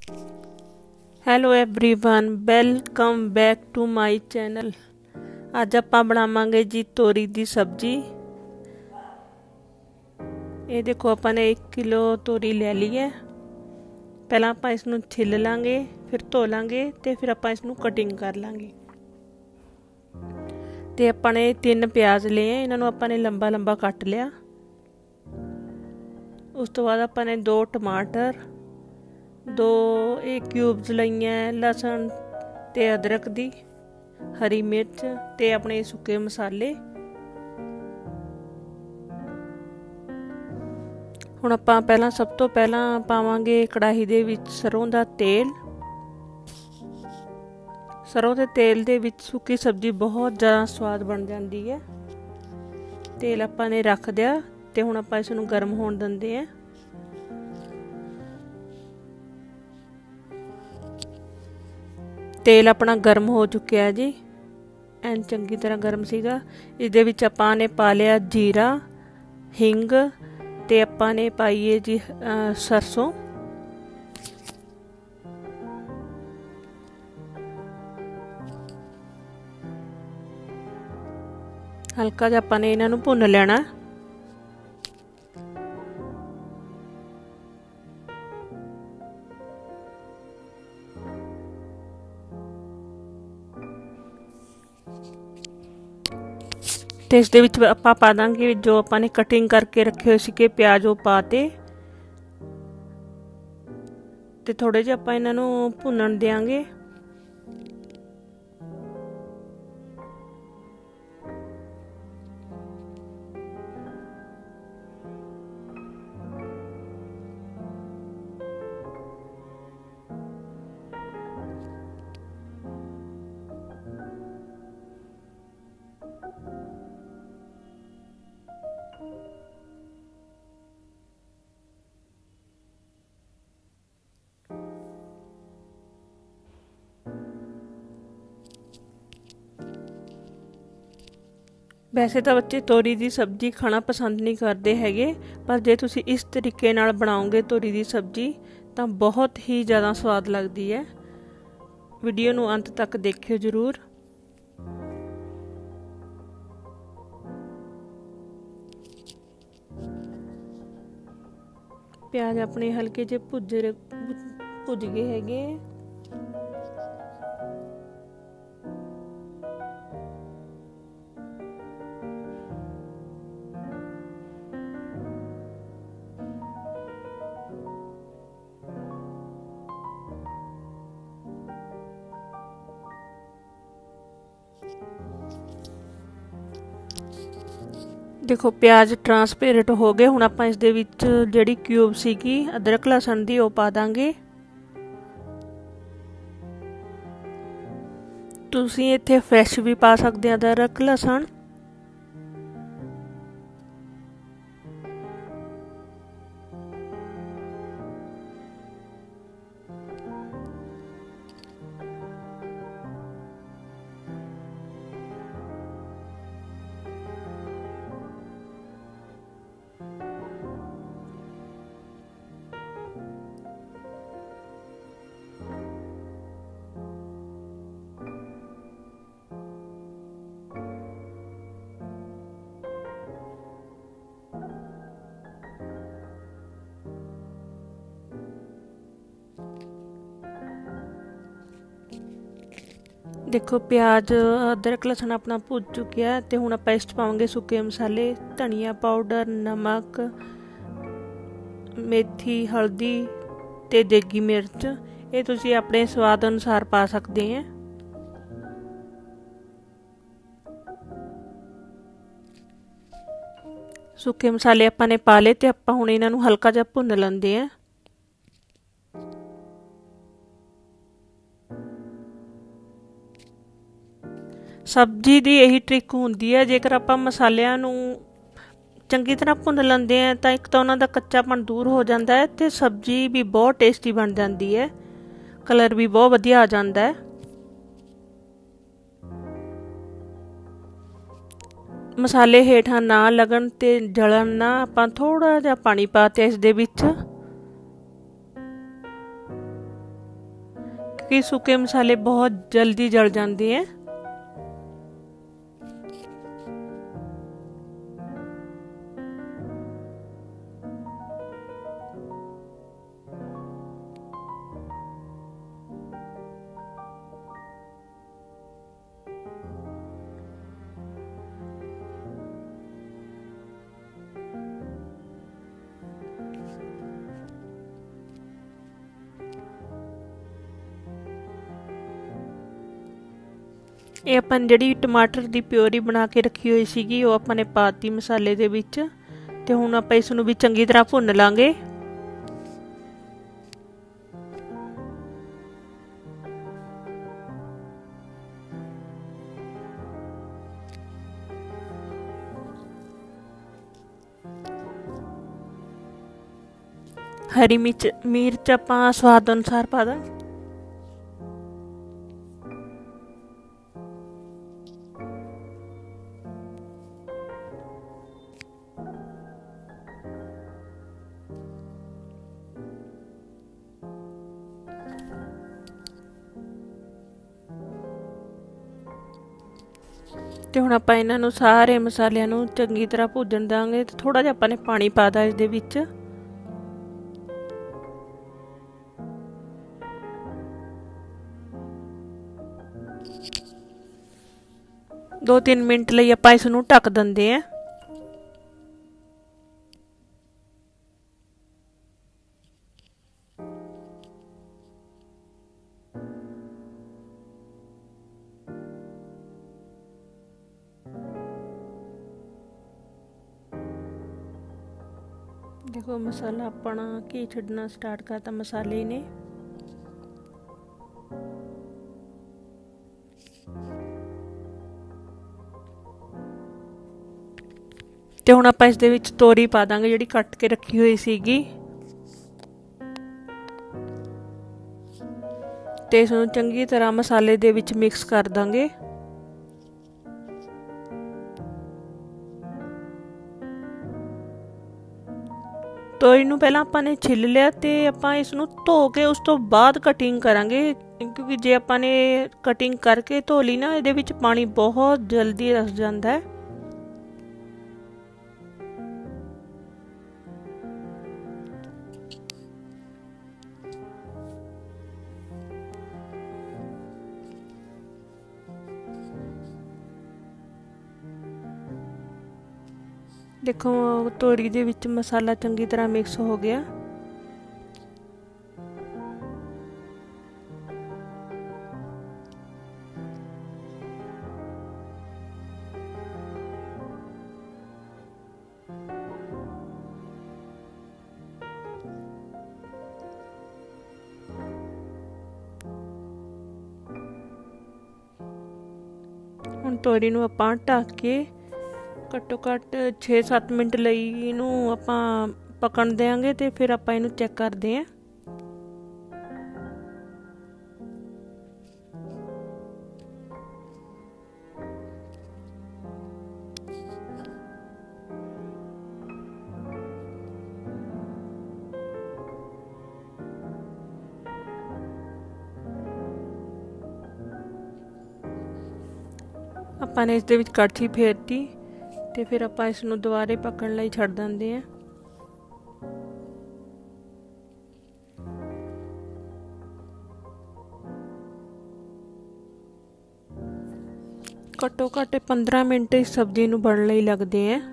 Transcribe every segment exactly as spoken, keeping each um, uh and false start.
Hello everyone welcome back to my channel. ਅੱਜ ਆਪਾਂ ਬਣਾਵਾਂਗੇ ਜੀ ਤੋਰੀ ਦੀ ਸਬਜ਼ੀ। ਇਹ ਦੇਖੋ ਆਪਾਂ ਨੇ एक किलो ਤੋਰੀ ਲੈ ਲਈ ਹੈ। ਪਹਿਲਾਂ ਆਪਾਂ ਇਸ ਨੂੰ ਛਿੱਲ ਲਾਂਗੇ, ਫਿਰ ਧੋ ਲਾਂਗੇ ਤੇ ਫਿਰ ਆਪਾਂ ਇਸ ਨੂੰ ਕਟਿੰਗ ਕਰ ਲਾਂਗੇ। ਤੇ ਆਪਾਂ ਨੇ ਤਿੰਨ ਪਿਆਜ਼ ਲਏ ਆ, ਇਹਨਾਂ ਨੂੰ ਆਪਾਂ ਨੇ ਲੰਬਾ ਲੰਬਾ ਕੱਟ ਲਿਆ। ਉਸ ਤੋਂ ਬਾਅਦ ਆਪਾਂ ਨੇ ਦੋ ਟਮਾਟਰ, दो एक क्यूब्स लईया लसन ते अदरक दी, हरी मिर्च ते अपने सुके मसाले। हुण आपां पहलां सब तो पहलां पावांगे कढ़ाही दे विच सरों दा तेल। सरों दे तेल दे विच सुक्की सब्जी बहुत ज़्यादा स्वाद बन जाती है। तेल आपां ने रख दिया ते हुण आपां इस नूं गर्म होण दिंदे हैं। तेल अपना गर्म हो चुका है जी, एन चंगी तरह गर्म सीगा। इसदे विच आपां ने पा लिया जीरा, हिंग ते आपां ने पाई है जी सरसों। हल्का जिहा आपां ने इन्हां नूं भुन लेना। ਤੇ ਇਸ ਦੇ ਵਿੱਚ ਆਪਾਂ ਪਾ ਦਾਂਗੇ ਜੋ ਆਪਾਂ ਨੇ ਕਟਿੰਗ ਕਰਕੇ ਰੱਖੇ ਹੋਏ ਸੀਗੇ ਪਿਆਜ਼, ਉਹ ਪਾਤੇ ਤੇ ਥੋੜੇ ਜਿਹਾ ਆਪਾਂ ਇਹਨਾਂ ਨੂੰ ਭੁੰਨਣ ਦੇਾਂਗੇ। वैसे तो बच्चे तोरी की सब्जी खाना पसंद नहीं करते हैगे, पर जे तुसी इस तरीके नाल बनाओगे तोरी की सब्जी तो बहुत ही ज़्यादा स्वाद लगती है। वीडियो नूं अंत तक देखियो जरूर। प्याज अपने हल्के जे भुज भुज गए हैगे। देखो प्याज ट्रांसपेरेंट हो गए। हुण आपां इस दे विच जिहड़ी क्यूब सीगी अदरक लहसुन दी ओह पा दांगे। तुसीं इत्थे फ्रैश भी पा सकदे अदरक लहसुन। देखो प्याज अदरक लहसुन अपना भुज चुकिया है। तो हुण आपां इस च पावांगे सुके मसाले, धनिया पाउडर, नमक, मेथी, हल्दी ते देगी मिर्च। ये तुसीं अपने स्वाद अनुसार पा सकते हैं। सुके मसाले आपां ने पा ले ते आपां हुण इन्हां नूं हल्का जिहा भुन लैंदे हैं। सब्जी की यही ट्रिक होंदी है, जेकर आप मसालियां नूं चंगी तरह भुन लेंदे हैं तो एक तो उन्हां दा कच्चापन दूर हो जाता है तो सब्जी भी बहुत टेस्टी बन जाती है, कलर भी बहुत वधिया आ जाता है। मसाले हेठां ना लगन ते जलन ना, आपां थोड़ा जिहा पानी पा ते इस दे विच क्योंकि सूखे मसाले बहुत जल्दी जल जाते हैं। ਇਹ ਆਪਾਂ ਜਿਹੜੀ ਟਮਾਟਰ ਦੀ ਪਿਓਰੀ ਬਣਾ ਕੇ ਰੱਖੀ ਹੋਈ ਸੀਗੀ ਉਹ ਆਪਾਂ ਨੇ ਪਾਤੀ ਮਸਾਲੇ ਦੇ ਵਿੱਚ, ਤੇ ਹੁਣ ਆਪਾਂ ਇਸ ਨੂੰ ਵੀ ਚੰਗੀ ਤਰ੍ਹਾਂ ਭੁੰਨ ਲਾਂਗੇ। हरी मिर्च मिर्च आप स्वाद अनुसार पा दा। ਤੇ ਹੁਣ ਆਪਾਂ ਇਹਨਾਂ ਨੂੰ ਸਾਰੇ ਮਸਾਲਿਆਂ ਨੂੰ ਚੰਗੀ ਤਰ੍ਹਾਂ ਭੁੰਨ ਦਾਂਗੇ। ਤੇ ਥੋੜਾ ਜਿਹਾ ਆਪਾਂ ਨੇ ਪਾਣੀ ਪਾ दा ਇਸ ਦੇ ਵਿੱਚ। दो तीन मिनट ਲਈ ਆਪਾਂ ਇਸ ਨੂੰ ਢੱਕ ਦਿੰਦੇ ਹਾਂ। देखो मसाला अपना घी छड्डना स्टार्ट करता मसाले ने। ਤੇ ਹੁਣ ਆਪਾਂ ਇਸ ਦੇ ਵਿੱਚ ਤੋਰੀ ਪਾ ਦਾਂਗੇ ਜਿਹੜੀ ਕੱਟ ਕੇ ਰੱਖੀ ਹੋਈ ਸੀਗੀ। ਤੇ ਇਸ ਨੂੰ ਚੰਗੀ ਤਰ੍ਹਾਂ ਮਸਾਲੇ ਦੇ ਵਿੱਚ ਮਿਕਸ ਕਰ ਦਾਂਗੇ। ਤੋਰੀ ਨੂੰ ਪਹਿਲਾਂ ਆਪਾਂ ਨੇ ਛਿੱਲ ਲਿਆ ਤੇ ਆਪਾਂ ਇਸ ਨੂੰ ਧੋ ਕੇ ਉਸ ਤੋਂ ਬਾਅਦ ਕਟਿੰਗ ਕਰਾਂਗੇ, ਕਿਉਂਕਿ ਜੇ ਆਪਾਂ ਨੇ ਕਟਿੰਗ ਕਰਕੇ ਧੋ ਲਈ ਨਾ ਇਹਦੇ ਵਿੱਚ ਪਾਣੀ ਬਹੁਤ ਜਲਦੀ ਰਸ ਜਾਂਦਾ ਹੈ। देखो तोरी दे विच मसाला चंगी तरह मिक्स हो गया। हुण तोरी नूं आपां ढक के घट्टो घट्ट छे सत्त मिनट ਲਈ ਇਹਨੂੰ ਆਪਾਂ ਪਕਣ ਦੇਾਂਗੇ ਤੇ ਫਿਰ ਆਪਾਂ ਇਹਨੂੰ ਚੈੱਕ ਕਰਦੇ ਆਂ। ਆਪਾਂ ਨੇ ਇਸ ਦੇ ਵਿੱਚ ਕੜਛੀ ਫੇਰਤੀ ਤੇ ਫਿਰ ਆਪਾਂ ਇਸ ਨੂੰ ਦੁਬਾਰੇ ਪੱਕਣ ਲਈ ਛੱਡ ਦਿੰਦੇ ਹਾਂ। ਘੱਟੋ ਘੱਟ पंद्रह ਮਿੰਟ ਇਸ ਸਬਜ਼ੀ ਨੂੰ ਬਣਨ ਲਈ ਲੱਗਦੇ ਆ।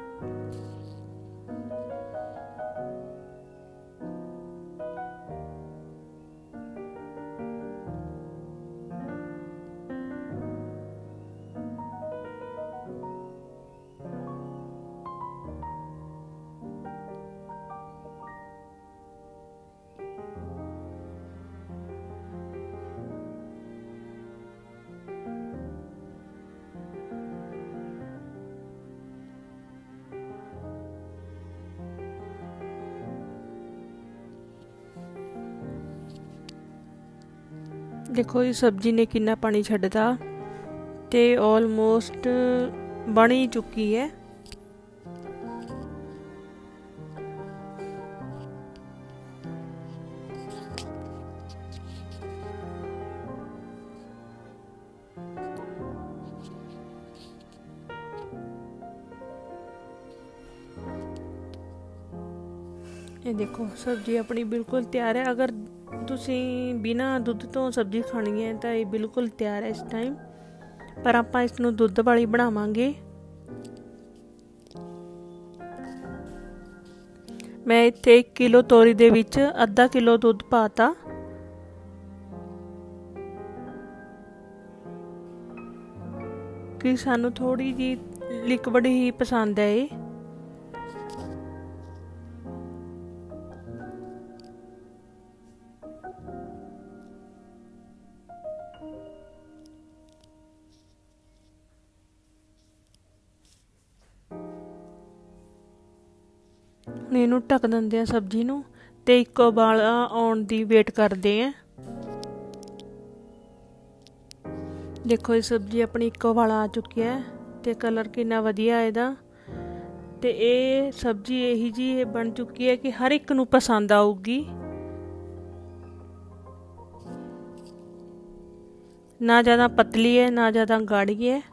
देखो ये सब्जी ने कितना पानी छड्डता ते ऑलमोस्ट बन ही चुकी है। ਇਹ ਦੇਖੋ ਸਬਜ਼ੀ ਆਪਣੀ ਬਿਲਕੁਲ ਤਿਆਰ ਹੈ। ਅਗਰ ਤੁਸੀਂ ਬਿਨਾਂ ਦੁੱਧ ਤੋਂ ਸਬਜ਼ੀ ਖਾਣੀ ਹੈ ਤਾਂ ਇਹ ਬਿਲਕੁਲ ਤਿਆਰ ਹੈ ਇਸ ਟਾਈਮ, ਪਰ ਆਪਾਂ ਇਸ ਨੂੰ ਦੁੱਧ ਵਾਲੀ ਬਣਾਵਾਂਗੇ। ਮੈਂ ਇੱਥੇ ਇੱਕ ਕਿਲੋ ਤੋਰੀ ਦੇ ਵਿੱਚ ਅੱਧਾ ਕਿਲੋ ਦੁੱਧ ਪਾਤਾ। ਕਿ ਸਾਨੂੰ ਥੋੜੀ ਜੀ ਲਿਕਵਿਡ ਹੀ ਪਸੰਦ ਹੈ ਇਹ। ਹੁਣ ਇਹਨੂੰ ਢੱਕ ਦਿੰਦੇ ਆ ਸਬਜ਼ੀ ਨੂੰ ਤੇ ਇੱਕ ਉਬਾਲ ਆਉਣ ਦੀ ਵੇਟ ਕਰਦੇ ਆ। ਦੇਖੋ ਇਹ ਸਬਜ਼ੀ ਆਪਣੀ ਇੱਕ ਉਬਾਲਾ ਆ ਚੁੱਕੀ ਹੈ ਤੇ ਕਲਰ ਕਿੰਨਾ ਵਧੀਆ ਇਹਦਾ। ਤੇ ਇਹ ਸਬਜ਼ੀ ਇਹੀ ਜੀ ਬਣ ਚੁੱਕੀ ਹੈ ਕਿ ਹਰ ਇੱਕ ਨੂੰ ਪਸੰਦ ਆਊਗੀ। ਨਾ ਜ਼ਿਆਦਾ ਪਤਲੀ ਹੈ ਨਾ ਜ਼ਿਆਦਾ ਗਾੜੀ ਹੈ।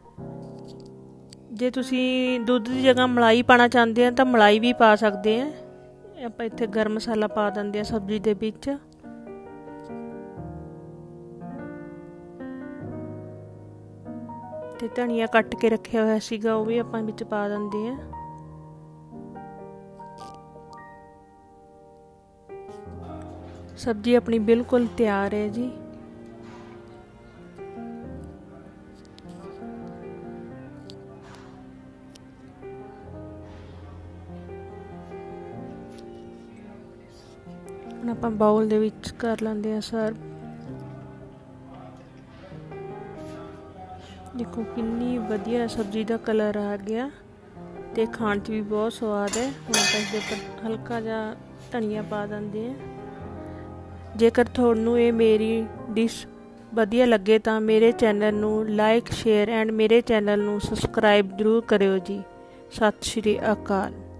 ਜੇ ਤੁਸੀਂ ਦੁੱਧ ਦੀ ਜਗ੍ਹਾ ਮਲਾਈ ਪਾਣਾ ਚਾਹੁੰਦੇ ਆ ਤਾਂ ਮਲਾਈ ਵੀ ਪਾ ਸਕਦੇ ਆ। ਆਪਾਂ ਇੱਥੇ ਗਰਮ ਮਸਾਲਾ ਪਾ ਦਿੰਦੇ ਆ ਸਬਜ਼ੀ ਦੇ ਵਿੱਚ। ਤੇ ਧਨੀਆ ਕੱਟ ਕੇ ਰੱਖਿਆ ਹੋਇਆ ਸੀਗਾ ਉਹ ਵੀ ਆਪਾਂ ਵਿੱਚ ਪਾ ਦਿੰਦੇ ਆ। ਸਬਜ਼ੀ ਆਪਣੀ ਬਿਲਕੁਲ ਤਿਆਰ ਹੈ ਜੀ। ਹੁਣ ਆਪਾਂ ਬਾਉਲ ਦੇ ਵਿੱਚ ਕਰ ਲੈਂਦੇ ਆ ਸਰਵ। ਦੇਖੋ ਕਿੰਨੀ ਵਧੀਆ ਸਬਜ਼ੀ ਦਾ ਕਲਰ ਆ ਗਿਆ ਤੇ ਖਾਣ 'ਚ ਵੀ ਬਹੁਤ ਸਵਾਦ ਹੈ। ਹੁਣ ਆਪਾਂ ਇਸ ਦੇ ਉੱਪਰ ਹਲਕਾ ਜਿਹਾ ਧਨੀਆ ਪਾ ਦਿੰਦੇ ਆ। ਜੇਕਰ ਤੁਹਾਨੂੰ ਇਹ ਮੇਰੀ ਡਿਸ਼ ਵਧੀਆ ਲੱਗੇ ਤਾਂ ਮੇਰੇ ਚੈਨਲ ਨੂੰ ਲਾਈਕ ਸ਼ੇਅਰ ਐਂਡ ਮੇਰੇ ਚੈਨਲ ਨੂੰ ਸਬਸਕ੍ਰਾਈਬ ਜ਼ਰੂਰ ਕਰਿਓ ਜੀ। ਸਤਿ ਸ਼੍ਰੀ ਅਕਾਲ।